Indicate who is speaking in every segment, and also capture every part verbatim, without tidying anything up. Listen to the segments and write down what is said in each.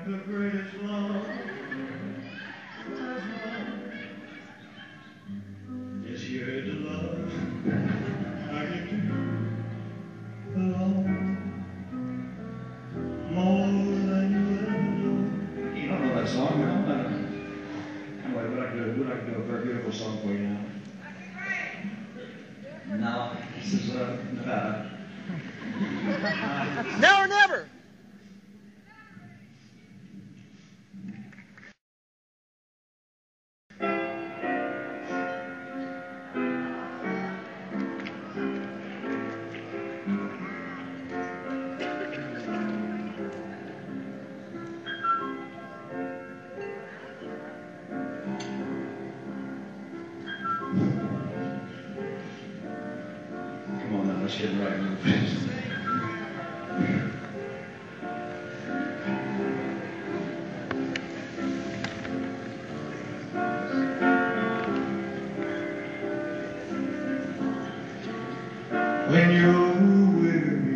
Speaker 1: the greatest love is here to love. I get to belong more than you ever know. You don't know that song, man. Uh, anyway, we'd like to do, we'd like to do a very beautiful song for you now. Now, this is uh, Nevada.
Speaker 2: Now or never!
Speaker 1: Come on now, let's get right moving. When you're weary,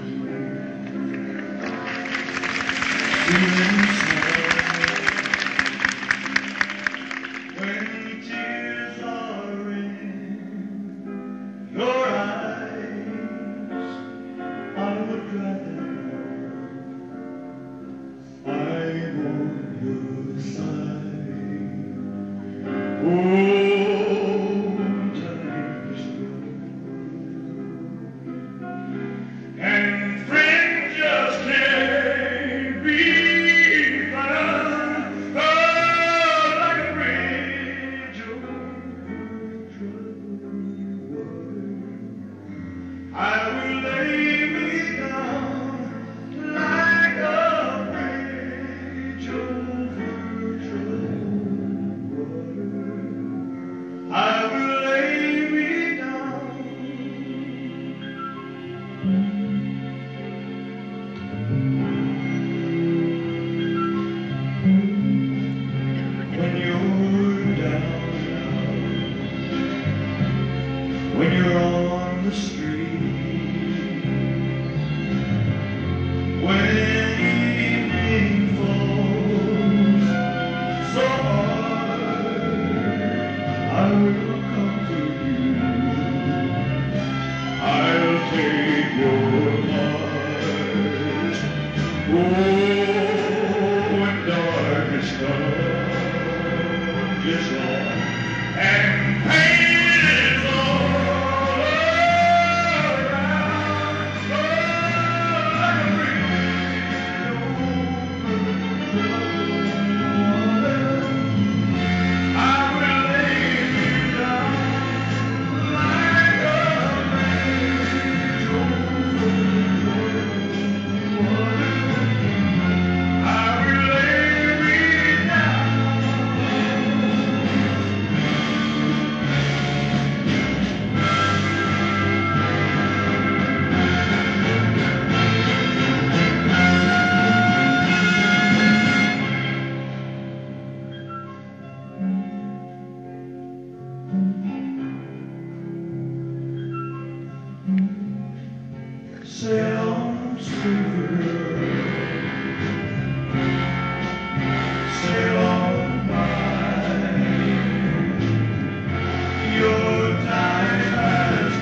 Speaker 1: feeling sad, when tears are in your eyes, I would rather I'm on your side. Oh, time is and friends just can't be found. Oh, like a bridge over troubled water, I will lay me down like a bridge over troubled water. I will lay me down. When you're down, when you're on the street, when evening falls so hard, I will come to you. I'll take your heart. Oh, when darkness comes, is on, and pain is all around. Oh, like a bridge over troubled water, I will lay me down like a bridge over troubled water. I will lay me down. Sail on, sweet girl, sail on by. Your time has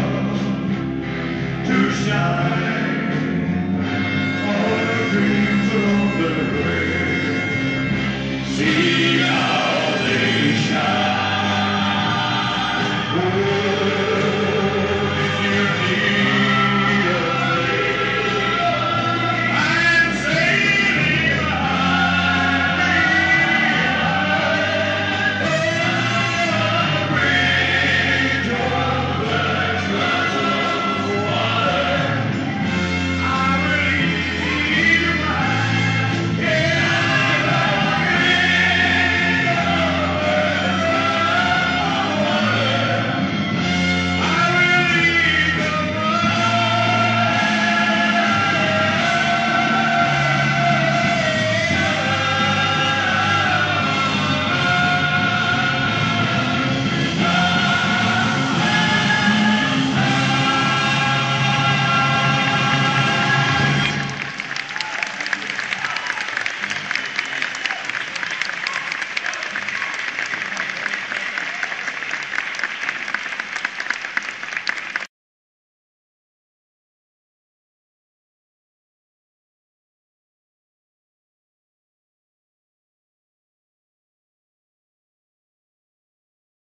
Speaker 1: come to shine. All the dreams along the way.